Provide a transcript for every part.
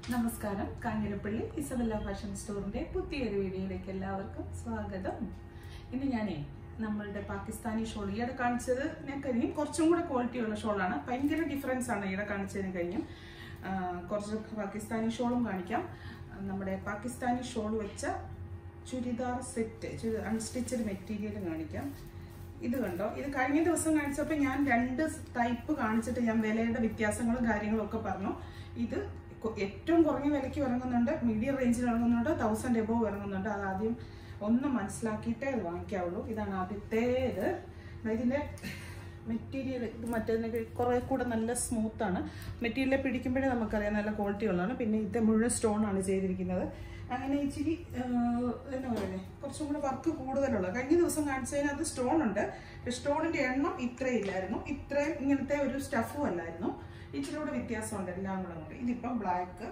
നമസ്കാരം. Kanjirappally Isabella fashion സ്റ്റോറിന്റെ പുതിയൊരു വീഡിയോയിലേക്ക് എല്ലാവർക്കും സ്വാഗതം. ഇന്ന് ഞാനേ നമ്മളുടെ പാകിസ്ഥാനി ഷോൾ ഈയിടെ കാണിച്ചത് ഞാൻ കഴിഞ്ഞും കുറച്ചും കൂടെ ക്വാളിറ്റിയുള്ള ഷോളാണ്. ഭയങ്കര ഡിഫറൻസ് ആണ് ഈയിടെ കാണിച്ചതിന് കഴിഞ്ഞും. കുറച്ച് പാകിസ്ഥാനി ഷോളും കാണിക്കാം. നമ്മുടെ പാകിസ്ഥാനി ഷോൾ വെച്ച ചുരിദാർ സെറ്റ് അൺസ്റ്റിച്ചഡ് മെറ്റീരിയലും കാണിക്കാം. ഇത് കണ്ടോ, ഇത് കഴിഞ്ഞ ദിവസം കാണിച്ചപ്പോൾ ഞാൻ 2 ടൈപ്പ് കാണിച്ചിട്ട് ഞാൻ വിലയുടെ വ്യത്യാസങ്ങളും കാര്യങ്ങളും ഒക്കെ പറഞ്ഞു. ഇത് ഏറ്റവും കുറഞ്ഞ വിലയ്ക്ക് ഇറങ്ങുന്നുണ്ട്, മീഡിയം റേഞ്ചിൽ ഇറങ്ങുന്നുണ്ട്, 1000 എബോവ് ഇറങ്ങുന്നുണ്ട്. അത് ആദ്യം ഒന്ന് മനസ്സിലാക്കിയിട്ടേ അത് വാങ്ങിക്കാവുള്ളൂ. ഇതാണ് ആദ്യത്തേത്. ഇതിൻ്റെ മെറ്റീരിയൽ ഇത് മറ്റേതിനൊക്കെ കുറേ കൂടെ നല്ല സ്മൂത്താണ്. മെറ്റീരിയൽ പിടിക്കുമ്പോഴേ നമുക്കറിയാം നല്ല ക്വാളിറ്റി ഉള്ളതാണ്. പിന്നെ ഇത് മുഴുവൻ സ്റ്റോണാണ് ചെയ്തിരിക്കുന്നത്. അങ്ങനെ ഇച്ചിരി എന്താ പറയുന്നത്, കുറച്ചും കൂടെ വർക്ക് കൂടുതലുള്ള. കഴിഞ്ഞ ദിവസം കാണിച്ചതിനകത്ത് സ്റ്റോൺ ഉണ്ട്. സ്റ്റോണിൻ്റെ എണ്ണം ഇത്രയില്ലായിരുന്നു, ഇത്രയും ഇങ്ങനത്തെ ഒരു സ്റ്റഫും അല്ലായിരുന്നു. ഇച്ചിരി കൂടെ വ്യത്യാസമുണ്ട് എല്ലാം കൂടെ കൊണ്ട്. ഇതിപ്പം ബ്ലാക്ക്,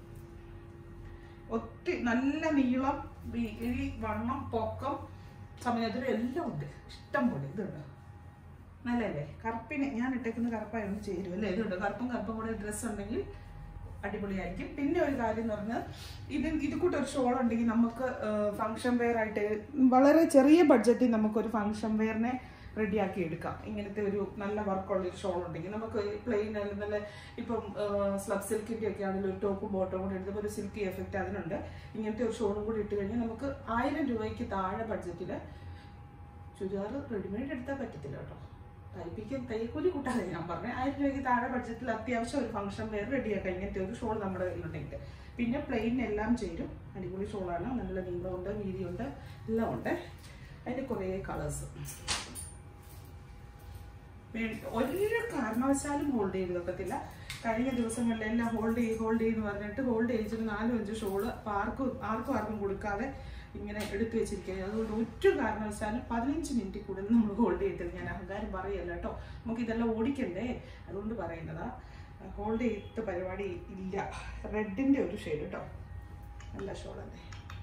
ഒത്തിരി നല്ല നീളം, വണ്ണം, പൊക്കം, സമയത്തിലും എല്ലാം ഉണ്ട്, ഇഷ്ടം പോലെ. ഇതുണ്ട്, നല്ലല്ലേ? കറുപ്പിന് ഞാൻ ഇട്ടേക്കുന്ന കറുപ്പായൊന്നും ചേരും അല്ലേ? ഇതുണ്ട്, കറുപ്പും കൂടെ ഡ്രസ്സ് ഉണ്ടെങ്കിൽ അടിപൊളിയായിരിക്കും. പിന്നെ ഒരു കാര്യം എന്ന് പറഞ്ഞാൽ ഇത് കൂട്ടൊരു ഒരു ഷോൾ ഉണ്ടെങ്കിൽ നമുക്ക് ഫംഗ്ഷൻ വെയർ ആയിട്ട് വളരെ ചെറിയ ബഡ്ജറ്റിൽ നമുക്കൊരു ഫംഗ്ഷൻ വെയറിനെ റെഡിയാക്കി എടുക്കാം. ഇങ്ങനത്തെ ഒരു നല്ല വർക്കുള്ളൊരു ഷോൾ ഉണ്ടെങ്കിൽ നമുക്ക് പ്ലെയിൻ നല്ല ഇപ്പം സ്ലബ് സിൽക്കിൻ്റെ ഒക്കെ ആണെങ്കിലും ഒരു ടോപ്പും ബോട്ടവും കൂടി എടുത്തപ്പോൾ ഒരു സിൽക്കി എഫക്റ്റ് അതിനുണ്ട്. ഇങ്ങനത്തെ ഒരു ഷോളും കൂടി ഇട്ട് കഴിഞ്ഞാൽ നമുക്ക് 1000 രൂപയ്ക്ക് താഴെ ബഡ്ജറ്റിൽ ചുരിദാർ റെഡിമെയ്ഡ് എടുത്താൽ പറ്റത്തില്ല കേട്ടോ. തയ്യക്കൂലി കൂട്ടാതെ ഞാൻ പറഞ്ഞത്. 1000 രൂപയ്ക്ക് താഴെ ബഡ്ജറ്റിൽ അത്യാവശ്യം ഒരു ഫംഗ്ഷൻ വെയർ റെഡിയാക്കാം ഇങ്ങനത്തെ ഒരു ഷോൾ നമ്മുടെ കയ്യിലുണ്ടെങ്കിൽ. പിന്നെ പ്ലെയിൻ എല്ലാം ചേരും. അടിപൊളി ഷോളാണ്. നല്ല നീളമുണ്ട്, വീതിയുണ്ട്, എല്ലാം ഉണ്ട്. അതിൻ്റെ കുറേ കളേഴ്സ്. ഒരു കാരണവശാലും ഹോൾഡ് ചെയ്ത് വെക്കത്തില്ല. കഴിഞ്ഞ ദിവസങ്ങളിലെല്ലാം ഹോൾഡ് ചെയ്യുമെന്ന് പറഞ്ഞിട്ട് ഹോൾഡ് ചെയ്തിട്ട് 4-5 ഷോള് ആർക്കും കൊടുക്കാതെ ഇങ്ങനെ എടുത്തു വെച്ചിരിക്കുക. അതുകൊണ്ട് ഒരു കാരണവശാലും 15 മിനിറ്റ് കൂടുതൽ നമ്മൾ ഹോൾഡ് ചെയ്തില്ല. ഞാൻ അഹങ്കാരം പറയല്ല കേട്ടോ, നമുക്ക് ഇതെല്ലാം ഓടിക്കണ്ടേ, അതുകൊണ്ട് പറയുന്നതാ. ഹോൾഡ് ചെയ്ത പരിപാടി ഇല്ല. റെഡിൻ്റെ ഒരു ഷെയ്ഡ് കേട്ടോ, നല്ല ഷോളല്ലേ.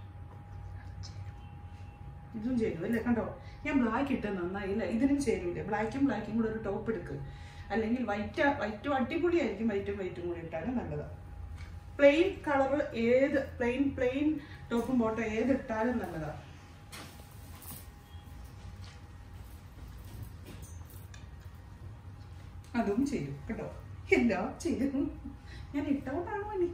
ഇതും ചേരും അല്ലേ? കണ്ടോ, ഞാൻ ബ്ലാക്ക് ഇട്ട് നന്നായില്ല. ഇതിനും ചേരൂല്ലേ? ബ്ലാക്കും കൂടെ ഒരു ടോപ്പ് എടുക്കുക. അല്ലെങ്കിൽ വൈറ്റും അടിപൊളിയായിരിക്കും. വൈറ്റും കൂടി ഇട്ടാലും നല്ലതാണ്. പ്ലെയിൻ കളർ ഏത് പ്ലെയിൻ ടോപ്പും ബോട്ടം ഏത് ഇട്ടാലും നല്ലതാണ്. അതും ചേരും കേട്ടോ, എല്ലാം ചേരും. ഞാൻ ഇട്ടോണ്ടാണോ അല്ലേ?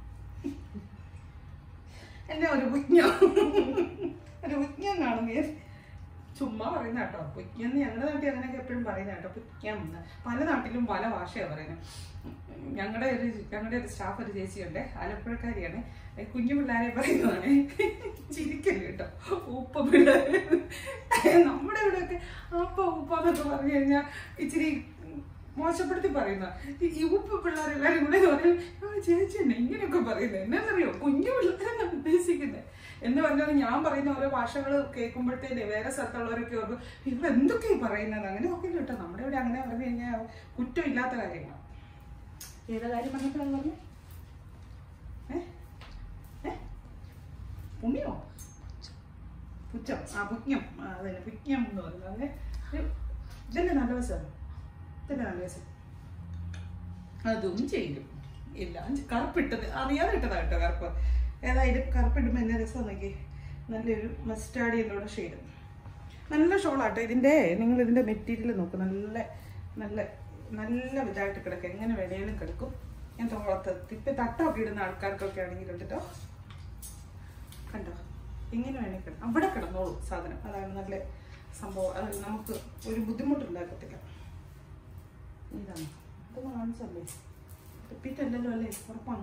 എന്നെ ഒരു പുജ്ഞം കാണുന്നേ, ചുമ്മാ പറയുന്ന കേട്ടോ. പുജ്ഞെന്ന് ഞങ്ങളുടെ നാട്ടിൽ അങ്ങനെയൊക്കെ എപ്പോഴും പറയുന്ന കേട്ടോ, പുജ്ഞം. പല നാട്ടിലും പല ഭാഷയാണ് പറയുന്നത്. ഞങ്ങളുടെ ഒരു സ്റ്റാഫ് ഒരു ചേച്ചിയുണ്ട്, ആലപ്പുഴക്കാരിയാണ്. കുഞ്ഞു പിള്ളേരെ പറയുന്നതാണ്. ചിരിക്കല് കേട്ടോ, ഉപ്പ പിള്ളേർ. നമ്മുടെ ഇവിടെയൊക്കെ ഉപ്പ എന്നൊക്കെ പറഞ്ഞു കഴിഞ്ഞാൽ ഇച്ചിരി മോശപ്പെടുത്തി പറയുന്ന ഈ ഉപ്പ് പിള്ളേരെല്ലാരും കൂടെ പറയും, ചേച്ചി എന്നെ ഇങ്ങനെയൊക്കെ പറയുന്നത് എന്നാന്നറിയോ, കുഞ്ഞു പിള്ളേരെന്നാണ് ഉദ്ദേശിക്കുന്നത് എന്ന് പറഞ്ഞാൽ ഞാൻ പറയുന്ന ഓരോ ഭാഷകൾ കേൾക്കുമ്പോഴത്തേനെ വേറെ സ്ഥലത്തുള്ളവരൊക്കെ ഓർക്കും ഇവിടെ എന്തൊക്കെയാണ് പറയുന്നത്. അങ്ങനെ നോക്കില്ല കേട്ടോ, നമ്മുടെ ഇവിടെ അങ്ങനെ പറഞ്ഞു കഴിഞ്ഞാൽ കുറ്റമില്ലാത്ത കാര്യങ്ങളാണ്. ഏതാ കാര്യം പറഞ്ഞപ്പോഴാണ് പറഞ്ഞു? പുണ്യോ പുച്ഛം? പുജ്ഞം. അതന്നെ, പുജ്ഞം എന്ന് പറയുന്നത്. അങ്ങനെ ഇതല്ലേ നല്ല വശമാണ്, ഇതല്ലേ നല്ല വശം. അതും ചെയ്യും. എല്ലാം കറുപ്പിട്ടത് അറിയാതെ ഇട്ടതാ കേട്ടോ. കറുപ്പ് ഏതായാലും കറുപ്പിടുമ്പോൾ എന്നെ രസം നോക്കി. നല്ലൊരു മസ്റ്റാർഡ് എന്നോട് ഷെയ്ഡ്. നല്ല ഷോളാട്ടോ ഇതിൻ്റെ. നിങ്ങളിതിൻ്റെ മെറ്റീരിയൽ നോക്കും, നല്ല ഇതായിട്ട് കിടക്കും. എങ്ങനെ വേണേലും കിടക്കും. ഞാൻ ഇപ്പം തട്ടമൊക്കെ ഇടുന്ന ആൾക്കാർക്കൊക്കെ ആണെങ്കിൽ കേട്ടോ, കണ്ടോ, ഇങ്ങനെ വേണമെങ്കിൽ കിടക്കും. അവിടെ കിടന്നോളൂ സാധനം. അതാണ് നല്ല സംഭവം. അത് നമുക്ക് ഒരു ബുദ്ധിമുട്ടുണ്ടാക്കത്തില്ല. ഇതാണ് ഇതൊന്ന് കാണിച്ചല്ലേ, തെപ്പിട്ടല്ലല്ലോ അല്ലേ? ഉറപ്പാണോ?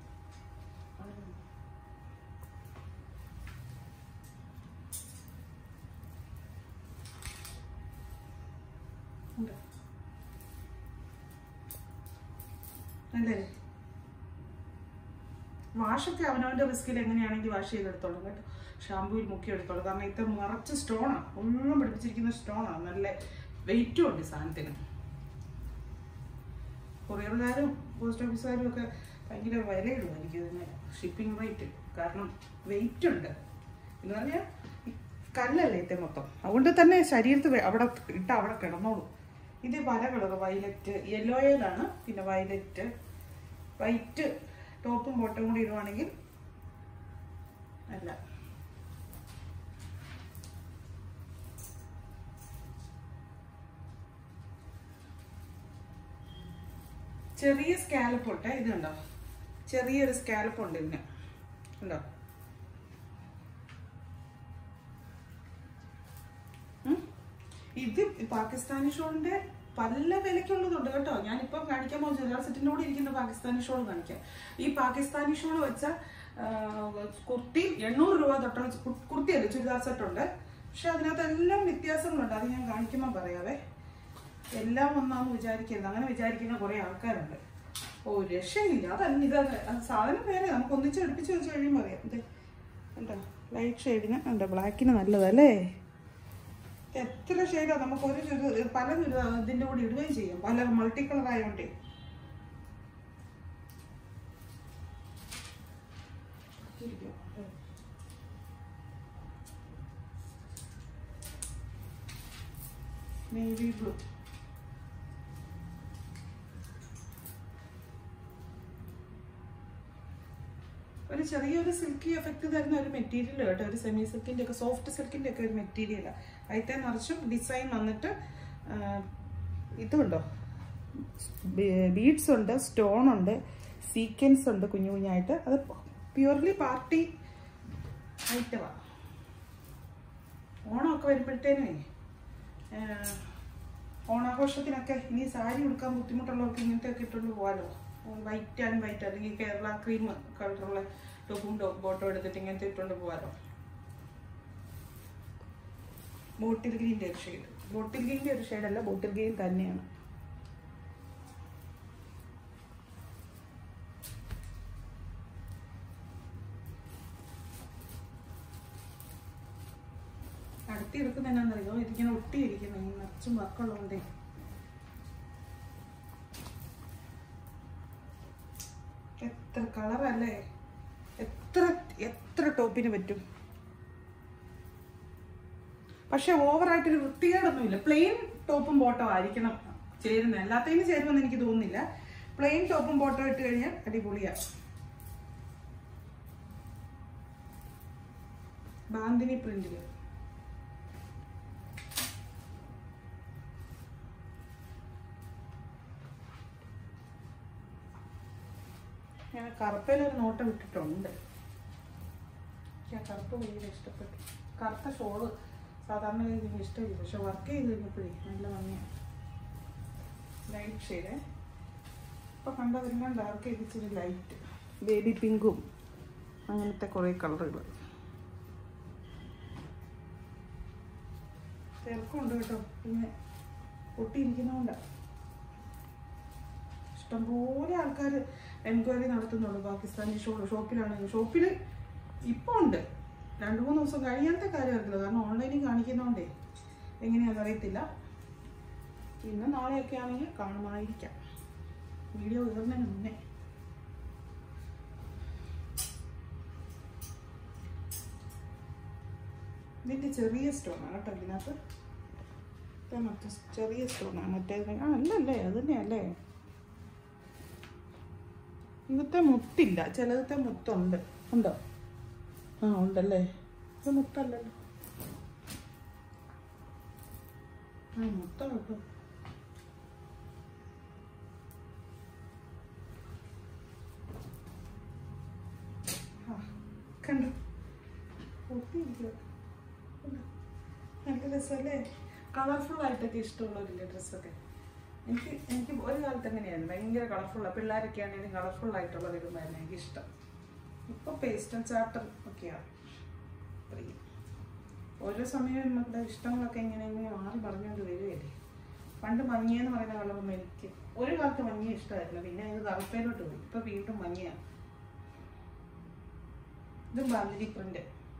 അല്ലേ? വാഷൊക്കെ അവനവൻ്റെ റിസ്കിൽ എങ്ങനെയാണെങ്കിൽ വാഷ് ചെയ്തെടുത്തോളും കേട്ടോ. ഷാമ്പൂയിൽ മുക്കി എടുത്തോളും. കാരണം ഇത് നിറച്ച് സ്റ്റോണാണ്, മുഴുവൻ പിടിപ്പിച്ചിരിക്കുന്ന സ്റ്റോണാണ്. നല്ല വെയിറ്റും ഉണ്ട് സാധനത്തിന്. കൊറിയറുകാരും പോസ്റ്റ് ഓഫീസുകാരും ഒക്കെ ഭയങ്കര വിലയിടുമായിരിക്കും ഇതിന്, ഷിപ്പിംഗ് റേറ്റ്. കാരണം വെയിറ്റ് ഉണ്ട് എന്ന് പറഞ്ഞാൽ കല്ലല്ലേ ഇത് മൊത്തം. അതുകൊണ്ട് തന്നെ ശരീരത്തിൽ അവിടെ കിടന്നോളൂ. ഇത് പല കളർ, വയലറ്റ്, യെല്ലോയിലാണ്, പിന്നെ വയലറ്റ്, വൈറ്റ് ടോപ്പും ബോട്ടവും കൂടി ഇടുവാണെങ്കിൽ അല്ല. ചെറിയ സ്കാലപ്പ് ഉണ്ട്, ഇത് കണ്ടോ, ചെറിയൊരു സ്കാലപ്പ് ഉണ്ട് ഇതിന്, ഉണ്ടോ? ഇത് പാകിസ്ഥാനി ഷോളിന്റെ പല വിലക്കുള്ളതുണ്ട് കേട്ടോ. ഞാനിപ്പം കാണിക്കാൻ പോകുന്ന ചുരിദാർ സെറ്റിന്റെ കൂടെ ഇരിക്കുന്ന പാകിസ്ഥാനി ഷോൾ കാണിക്കാം. ഈ പാകിസ്ഥാനി ഷോൾ വെച്ച കുർത്തി 800 രൂപ തൊട്ടുള്ള കുർത്തിയല്ല, ചുരിദാർ സെറ്റ് ഉണ്ട്. പക്ഷെ അതിനകത്ത് എല്ലാം വ്യത്യാസങ്ങളുണ്ട്, അത് ഞാൻ കാണിക്കുമ്പോൾ പറയാവേ. എല്ലാം ഒന്നാന്ന് വിചാരിക്കരുത്, അങ്ങനെ വിചാരിക്കുന്ന കുറെ ആൾക്കാരുണ്ട്. ഓ രക്ഷയില്ല, അതല്ല ഇതാണ് സാധനം വേറെ, നമുക്ക് ഒന്നിച്ച് അടുപ്പിച്ച് വെച്ച് കഴിയുമ്പോൾ അറിയാം. ഇത് എന്താ ലൈറ്റ് ഷെയ്ഡിന് എന്താ ബ്ലാക്കിന് നല്ലതല്ലേ? എത്ര ഷെയ്ഡാ നമുക്ക് ഒരു പല ഇതിന്റെ കൂടെ ഇടുകയും ചെയ്യാം, പല മൾട്ടി കളർ ആയോണ്ടേ. നേവി ബ്ലൂ, ഒരു ചെറിയൊരു സിൽക്കി എഫക്റ്റ് തരുന്ന ഒരു മെറ്റീരിയൽ കേട്ടോ. ഒരു സെമി സിൽക്കിന്റെ ഒക്കെ, സോഫ്റ്റ് സിൽക്കിന്റെ ഒക്കെ ഒരു മെറ്റീരിയലാണ്. അതിൽ നിറച്ചും ഡിസൈൻ വന്നിട്ട് ഇതുണ്ടോ, ബീഡ്സ് ഉണ്ട്, സ്റ്റോൺ ഉണ്ട്, സീക്വൻസ് ഉണ്ട് കുഞ്ഞു കുഞ്ഞായിട്ട്. അത് പ്യുവർലി പാർട്ടി ഐറ്റമാണ്. ഓണമൊക്കെ വരുമ്പോഴത്തേനേ, ഓണാഘോഷത്തിനൊക്കെ ഇനി സാരി ഉടുക്കാൻ ബുദ്ധിമുട്ടുള്ളവർക്ക് ഇങ്ങനത്തെ ഒക്കെ ഇട്ടുകൊണ്ട് പോകാമല്ലോ. വൈറ്റ് ആൻഡ് വൈറ്റ്, അല്ലെങ്കിൽ കേരള ക്രീം കളറുള്ള ടോപ്പും ബോട്ടോ എടുത്തിട്ട് ഇങ്ങനത്തെ ഇട്ടുകൊണ്ട് പോകാമല്ലോ. ബോട്ടിൽ ഗ്രീൻ്റെ ഒരു ഷെയ്ഡ്, ബോട്ടിൽ ഗ്രീൻ്റെ ഒരു ഷെയ്ഡല്ല, ബോട്ടിൽ ഗ്രീൻ തന്നെയാണ്. അടുത്തി എടുക്കുന്ന എന്നാന്നറിയോ, ഇതിങ്ങനെ ഒട്ടിയിരിക്കുന്നു, ഈ നിറച്ചും വർക്കുള്ളതുകൊണ്ടേ. എത്ര കളറല്ലേ, എത്ര ടോപ്പിന് പറ്റും. പക്ഷെ ഓവറായിട്ടൊരു വൃത്തികേടൊന്നുമില്ല. പ്ലെയിൻ ടോപ്പും ബോട്ടോ ആയിരിക്കണം ചേരുന്നത്, എല്ലാത്തിനും ചേരുമെന്ന് എനിക്ക് തോന്നുന്നില്ല. പ്ലെയിൻ ടോപ്പും ബോട്ടോ ഇട്ട് കഴിഞ്ഞാൽ അടിപൊളിയാണ്. ബാന്തിനി പ്രിന്റില് ഞാൻ കറുപ്പയിലൊരു നോട്ടം ഇട്ടിട്ടുണ്ട്. എനിക്ക് ആ കറുപ്പ് ഭയങ്കര ഇഷ്ടപ്പെട്ടു. കറുത്ത ഷോള് സാധാരണ എനിക്ക് ഇഷ്ടമില്ല, പക്ഷെ വർക്ക് ചെയ്ത് കഴിഞ്ഞപ്പോഴേ നല്ല ഭംഗിയാണ്. ലൈറ്റ് ഷെയ്ഡ്, ഇപ്പൊ കണ്ടതെല്ലാം ഡാർക്ക് ചെയ്തിച്ചിരി ലൈറ്റ് ബേബി പിങ്കും അങ്ങനത്തെ കുറേ കളറുകൾ. തിരക്കുണ്ട് കേട്ടോ, പിന്നെ പൊട്ടിയിരിക്കുന്നതുകൊണ്ടാണ്. ഇഷ്ടംപോലെ ആൾക്കാർ എൻക്വയറി നടത്തുന്നുള്ളൂ പാകിസ്ഥാനി ഷോപ്പിലാണെങ്കിൽ. ഷോപ്പിൽ ഇപ്പോൾ ഉണ്ട്, 2-3 ദിവസം കഴിയാത്ത കാര്യം അറിയില്ല, കാരണം ഓൺലൈനിൽ കാണിക്കുന്നതുകൊണ്ടേ എങ്ങനെയാണെന്ന് അറിയത്തില്ല. പിന്നെ നാളെയൊക്കെ ആണെങ്കിൽ കാണുമായിരിക്കാം, വീഡിയോ ഇടുന്നതിന് മുന്നേ. ഇതിൻ്റെ ചെറിയ സ്റ്റോണാണ് കേട്ടോ ഇതിനകത്ത്, മറ്റേ ചെറിയ സ്റ്റോണാണ്. മറ്റേത് അല്ലല്ലേ, അത് തന്നെയല്ലേ. ഇന്നത്തെ മുത്തില്ല, ചിലതത്തെ മുത്തുണ്ട്. ഉണ്ടോ? ആ ഉണ്ടല്ലേ, ഇത് മുത്തല്ലല്ലോ. ആ മുത്ത കേട്ടോ. കണ്ടു പൊട്ടിയിരിക്കുക, നല്ല രസമല്ലേ. കളർഫുൾ ആയിട്ടൊക്കെ ഇഷ്ടമുള്ളവരില്ലേ ഡ്രസ്സൊക്കെ. എനിക്ക് ഒരു കാലത്ത് എങ്ങനെയായിരുന്നു, ഭയങ്കര കളർഫുള്ളാണ്. പിള്ളേരൊക്കെ ആണെങ്കിലും കളർഫുൾ ആയിട്ടുള്ളത് ഇടുന്നതായിരുന്നു എനിക്കിഷ്ടം. ഇപ്പോൾ പേസ്റ്റൽ ചാർട്ടർ ഒക്കെയാണ് പ്രിയം. ഓരോ സമയവും നമ്മുടെ ഇഷ്ടങ്ങളൊക്കെ ഇങ്ങനെ മാറി പറഞ്ഞുകൊണ്ട് വരികയല്ലേ. പണ്ട് മഞ്ഞയെന്ന് പറയുന്ന കളറൊന്നും എനിക്ക് ഒരു കാലത്ത് മഞ്ഞ ഇഷ്ടമായിരുന്നു, പിന്നെ ഇത് കറുപ്പയിലോട്ട് പോയി. ഇപ്പം വീണ്ടും മഞ്ഞയാണ്. ഇത് ബാന്തിനി പ്രിന്റ്,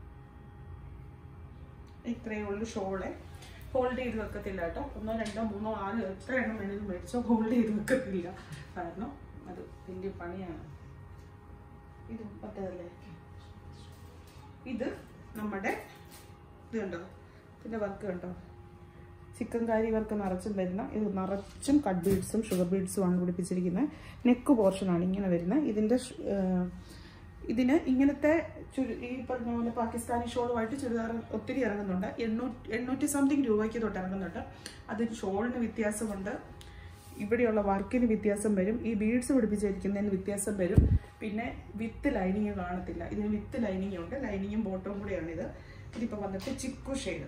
ഇത്രയേ ഉള്ളൂ ഷോള്. ഹോൾഡ് ചെയ്ത് വെക്കത്തില്ല കേട്ടോ, 1, 2, 3, 4 എത്ര എണ്ണം വേണമെങ്കിലും മേടിച്ചോ, ഹോൾഡ് ചെയ്ത് വെക്കത്തില്ല, കാരണം അത് വലിയ പണിയാണ്. ഇത് പറ്റതല്ലേ. ഇത് നമ്മുടെ ഇത് കണ്ടോ, ഇതിൻ്റെ വർക്ക് കണ്ടോ, ചിക്കൻ കാരി വർക്ക് നിറച്ചും വരുന്ന ഇത് നിറച്ചും കട്ട് ബീഡ്സും ഷുഗർ ബീഡ്സും ആണ് പിടിപ്പിച്ചിരിക്കുന്നത്. നെക്ക് പോർഷനാണ് ഇങ്ങനെ വരുന്നത്. ഇതിന് ഇങ്ങനത്തെ ഈ പറഞ്ഞ പോലെ പാകിസ്ഥാനി ഷോളുമായിട്ട് ചുരിദാർ ഒത്തിരി ഇറങ്ങുന്നുണ്ട്. 800 സംതിങ് രൂപയ്ക്ക് തൊട്ട് ഇറങ്ങുന്നുണ്ട്. അതിന് ഷോളിന് വ്യത്യാസമുണ്ട്, ഇവിടെയുള്ള വർക്കിന് വ്യത്യാസം വരും, ഈ ബീഡ്സ് പിടിപ്പിച്ചിരിക്കുന്നതിന് വ്യത്യാസം വരും. പിന്നെ വിത്ത് ലൈനിങ് കാണത്തില്ല. ഇതിന് വിത്ത് ലൈനിങ് ഉണ്ട്, ലൈനിങ്ങും ബോട്ടവും കൂടെയാണിത്. ഇതിപ്പോൾ വന്നിട്ട് ചിക്കു ഷെയ്ഡ്.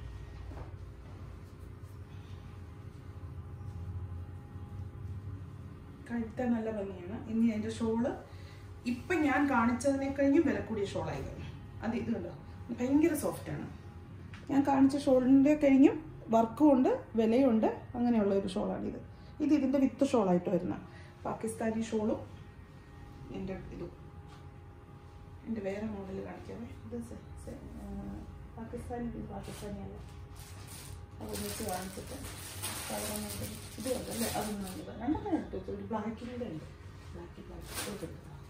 കഴുത്ത നല്ല ഭംഗിയാണ്. ഇനി അതിൻ്റെ ഷോള് ഇപ്പം ഞാൻ കാണിച്ചതിനേക്കഴിഞ്ഞും വില കൂടിയ ഷോളായത്. ഇത് കണ്ടോ, ഭയങ്കര സോഫ്റ്റാണ്. ഞാൻ കാണിച്ച ഷോളിൻ്റെ കഴിഞ്ഞും വർക്കും ഉണ്ട്, വിലയുണ്ട്, അങ്ങനെയുള്ള ഒരു ഷോളാണിത്. ഇതിൻ്റെ വിത്ത് ഷോളായിട്ട് വരുന്ന പാകിസ്ഥാനി ഷോളും എൻ്റെ വേറെ മോഡൽ കാണിക്കാമേ. ഇത് പാകിസ്ഥാനിയല്ല, അതൊന്നിച്ച് കാണിച്ചിട്ട് ഇത് അല്ലേ, അതൊന്നും രണ്ടെണ്ണം എടുത്തു വെച്ചു. ഒരു ബ്ലാക്കിൻ്റെ ഉണ്ട്, ബ്ലാക്ക്.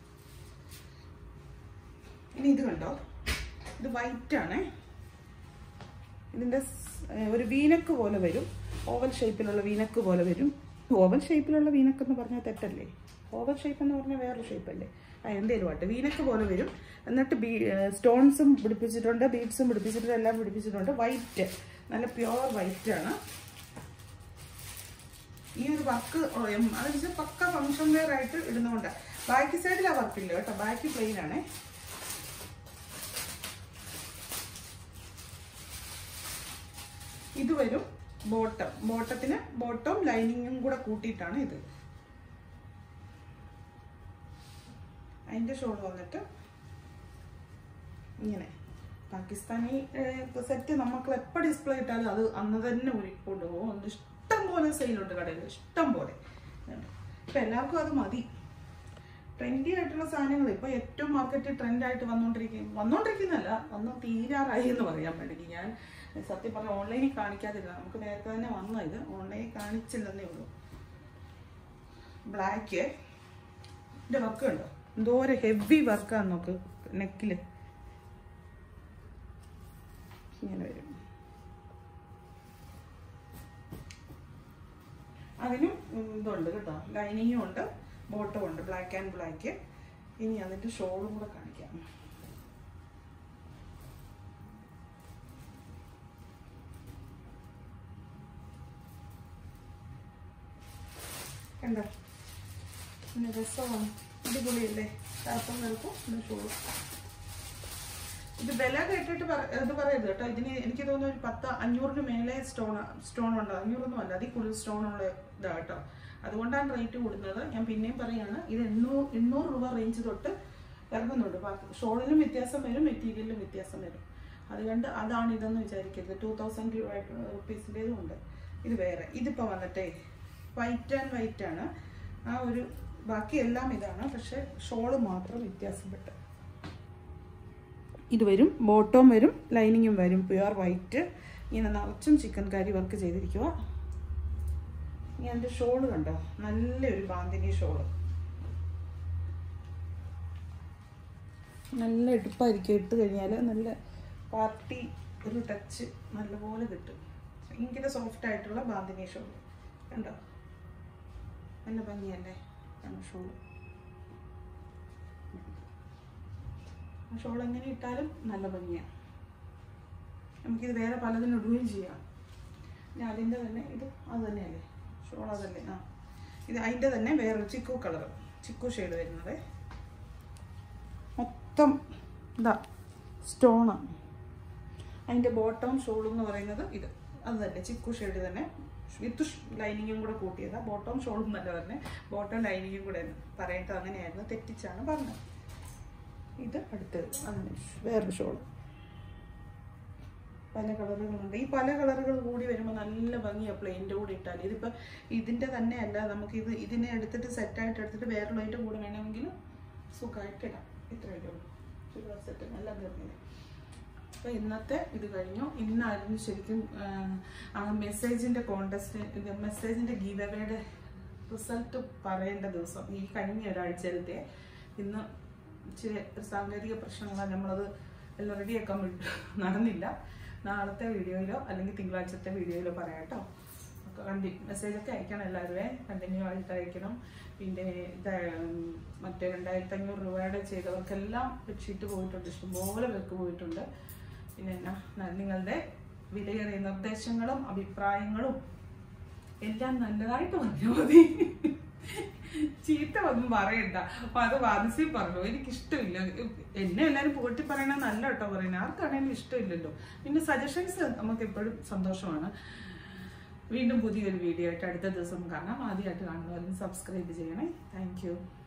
ഇനി ഇത് കണ്ടോ, ഇത് വൈറ്റാണേ. ഇതിൻ്റെ ഒരു വീനക്ക് പോലെ വരും, ഓവൽ ഷേപ്പിലുള്ള വീനക്ക് പോലെ വരും. ഓവൽ ഷേപ്പിലുള്ള വീനക്ക് എന്ന് പറഞ്ഞാൽ തെറ്റല്ലേ? ഓവൽ ഷേപ്പ് എന്ന് പറഞ്ഞാൽ വേറൊരു ഷേപ്പല്ലേ? എന്തേലും ആട്ടെ, വീനക്ക് പോലെ വരും. എന്നിട്ട് സ്റ്റോൺസും പിടിപ്പിച്ചിട്ടുണ്ട്, ബീഡ്സും പിടിപ്പിച്ചിട്ടുണ്ട്, എല്ലാം പിടിപ്പിച്ചിട്ടുണ്ട്. വൈറ്റ്, നല്ല പ്യുവർ വൈറ്റാണ്. ഈ ഒരു വർക്ക് അത് വെച്ചാൽ പക്ക ഫംഗ്ഷൻ വെയർ ആയിട്ട് ഇടുന്നതുകൊണ്ട്. ബാക്ക് സൈഡിൽ ആ വർക്കില്ല കേട്ടോ, ബാക്ക് പ്ലെയിൻ ആണേ. ഇത് വരും ബോട്ടത്തിന് ബോട്ടവും ലൈനിങ്ങും കൂടെ കൂട്ടിയിട്ടാണ് ഇത്. അതിൻ്റെ ഷോൾ വന്നിട്ട് ഇങ്ങനെ പാകിസ്ഥാനി സെറ്റ് നമുക്ക് എപ്പോൾ ഡിസ്പ്ലേ ഇട്ടാലും അത് അന്ന് തന്നെ കൊണ്ടുപോകും. ഒന്ന് ഇഷ്ടം പോലെ സെയിലുണ്ട് കടയിൽ, ഇഷ്ടം പോലെ. ഇപ്പം എല്ലാവർക്കും അത് മതി. ട്രെൻഡി ആയിട്ടുള്ള സാധനങ്ങൾ ഇപ്പോൾ ഏറ്റവും മാർക്കറ്റിൽ ട്രെൻഡായിട്ട് വന്നുകൊണ്ടിരിക്കുന്നതല്ല, വന്ന് തീരാറായി എന്ന് പറയാൻ വേണമെങ്കിൽ. ഞാൻ സത്യം പറഞ്ഞാൽ ഓൺലൈനിൽ കാണിക്കാതില്ല, നമുക്ക് നേരത്തെ തന്നെ വന്ന ഇത് ഓൺലൈനിൽ കാണിച്ചില്ലെന്നേ ഉള്ളൂ. ബ്ലാക്ക് ഇതിൻ്റെ വർക്ക് ഉണ്ടോ, എന്തോരം ഹെവി വർക്കാന്ന് നോക്ക്. നെക്കിൽ ഇങ്ങനെ വരും. അതിനും ഇതുണ്ട് കേട്ടോ, ലൈനിങ്ങും ഉണ്ട്, ബോട്ടവും ഉണ്ട്, ബ്ലാക്ക് ആൻഡ് ബ്ലാക്ക്. ഇനി അതിൻ്റെ ഷോളും കൂടെ കാണിക്കാം. കണ്ടോ, പിന്നെ രസമാണ്, അടിപൊളിയല്ലേ? ടാപ്പും കിടക്കും പിന്നെ ഷോളും. ഇത് വില കേട്ടിട്ട് ഇത് പറയരുത് കേട്ടോ. ഇതിന് എനിക്ക് തോന്നുന്നു ഒരു 500-ന് മേലെ സ്റ്റോൺ ഉണ്ട്. 500-ഒന്നും അല്ല, അതിൽ കൂടുതൽ സ്റ്റോണുള്ള ഇതാ കേട്ടോ. അതുകൊണ്ടാണ് റേറ്റ് കൂടുന്നത്. ഞാൻ പിന്നെയും പറയാണ്, ഇത് 800 രൂപ റേഞ്ച് തൊട്ട് ഇറങ്ങുന്നുണ്ട്. ഷോളിനും വ്യത്യാസം വരും, മെറ്റീരിയലിലും വ്യത്യാസം വരും. അതുകൊണ്ട് അതാണ് ഇതെന്ന് വിചാരിക്കരുത്. 2000 റുപ്പീസിൻ്റെതും ഉണ്ട്. ഇത് വേറെ. ഇതിപ്പോൾ വന്നിട്ടേ വൈറ്റ് ആൻഡ് വൈറ്റ് ആണ്. ആ ഒരു ബാക്കി എല്ലാം ഇതാണ്, പക്ഷെ ഷോള് മാത്രം വ്യത്യാസപ്പെട്ട്. ഇത് വരും, ബോട്ടവും വരും, ലൈനിങ്ങും വരും, പ്യുവർ വൈറ്റ്. ഇങ്ങനെ നിറച്ചും ചിക്കൻ കാരി വർക്ക് ചെയ്തിരിക്കുക. ഇനി അതിൻ്റെ ഷോള് കണ്ടോ, നല്ലൊരു ബാന്തിനി ഷോള്, നല്ല എടുപ്പായിരിക്കും. ഇട്ട് കഴിഞ്ഞാൽ നല്ല പാർട്ടി ഒരു ടച്ച് നല്ലപോലെ കിട്ടും. ഭയങ്കര സോഫ്റ്റ് ആയിട്ടുള്ള ബാന്തിനി ഷോള് കണ്ടോ, നല്ല ഭംഗിയല്ലേ ഷോള്. ഷോൾ എങ്ങനെ ഇട്ടാലും നല്ല ഭംഗിയാണ്. നമുക്കിത് വേറെ പലതിനും ഇടുകയും ചെയ്യാം. ഞാൻ അതിൻ്റെ തന്നെ ഇത് അത് തന്നെയല്ലേ ഷോൾ, അതല്ലേ? ഇത് അതിൻ്റെ തന്നെ വേറൊരു ചിക്കു ഷെയ്ഡ് വരുന്നത്. മൊത്തം ഇതാ സ്റ്റോണാണ്. അതിൻ്റെ ബോട്ടവും ഷോളും എന്ന് പറയുന്നത് ഇത് അത് തന്നെ, ചിക്കു ഷെയ്ഡ് തന്നെ, വിത്ത് ലൈനിങ്ങും കൂടെ കൂട്ടിയതാണ്. ബോട്ടവും ഷോളും നല്ല തന്നെ, ബോട്ടവും ലൈനിങ്ങും കൂടെ പറയേണ്ടത് അങ്ങനെയായിരുന്നു, തെറ്റിച്ചാണ് പറഞ്ഞത്. ഇത് അടുത്തത് അങ്ങനെ വേറൊരു ഷോള്. പല കളറുകളുണ്ട്. ഈ പല കളറുകൾ കൂടി വരുമ്പോൾ നല്ല ഭംഗിയാണ് പ്ലെയിൻ്റെ കൂടെ ഇട്ടാൽ. ഇതിപ്പോൾ ഇതിൻ്റെ തന്നെ അല്ല, നമുക്ക് ഇതിനെ എടുത്തിട്ട് സെറ്റായിട്ട് എടുത്തിട്ട് വേറൊള്ളതിൻ്റെ കൂടെ വേണമെങ്കിൽ സുഖമായിട്ട് ഇടാം. ഇത്രയൊക്കെ ഉള്ളൂ ചുരിദാർ സെറ്റ്, നല്ല ഭംഗിയാണ്. അപ്പോൾ ഇന്നത്തെ ഇത് കഴിഞ്ഞു. ഇന്നായിരുന്നു ശരിക്കും മെസ്സേജിൻ്റെ കോൺടെസ്റ്റ്, മെസ്സേജിൻ്റെ ഗീവ് അവേയുടെ റിസൾട്ട് പറയേണ്ട ദിവസം. ഈ കഴിഞ്ഞ ഒരാഴ്ചയിലത്തെ. ഇന്ന് ഇച്ചിരി സാങ്കേതിക പ്രശ്നങ്ങളാണ്, നമ്മളത് എല്ലാം റെഡിയാക്കാൻ നടന്നില്ല. നാളത്തെ വീഡിയോയിലോ അല്ലെങ്കിൽ തിങ്കളാഴ്ചത്തെ വീഡിയോയിലോ പറയാം കേട്ടോ. മെസ്സേജൊക്കെ അയക്കണം, എല്ലാവരും കണ്ടിന്യൂ ആയിട്ട് അയക്കണം. പിന്നെ മറ്റേ 2500 രൂപയുടെ ചെയ്തവർക്കെല്ലാം ബെഡ്ഷീറ്റ് പോയിട്ടുണ്ട്, ഇഷ്ടംപോലെ പേർക്ക് പോയിട്ടുണ്ട്. പിന്നെ എന്നാ നിങ്ങളുടെ വിലയേറിയ നിർദ്ദേശങ്ങളും അഭിപ്രായങ്ങളും എല്ലാം നല്ലതായിട്ട് പറഞ്ഞാൽ മതി. ചീത്ത ഒന്നും പറയണ്ട. അപ്പൊ അത് വാദിച്ച് പറഞ്ഞു, എനിക്കിഷ്ടമില്ല. എന്നെ എല്ലാവരും പോറ്റി പറയണ നല്ല കേട്ടോ പറയുന്നത്, ആർക്കാണെങ്കിലും ഇഷ്ടമില്ലല്ലോ. പിന്നെ സജഷൻസ് നമുക്ക് എപ്പോഴും സന്തോഷമാണ്. വീണ്ടും പുതിയൊരു വീഡിയോ ആയിട്ട് അടുത്ത ദിവസം കാണാം. ആദ്യമായിട്ട് കാണുന്നവരും സബ്സ്ക്രൈബ് ചെയ്യണേ. Thank U.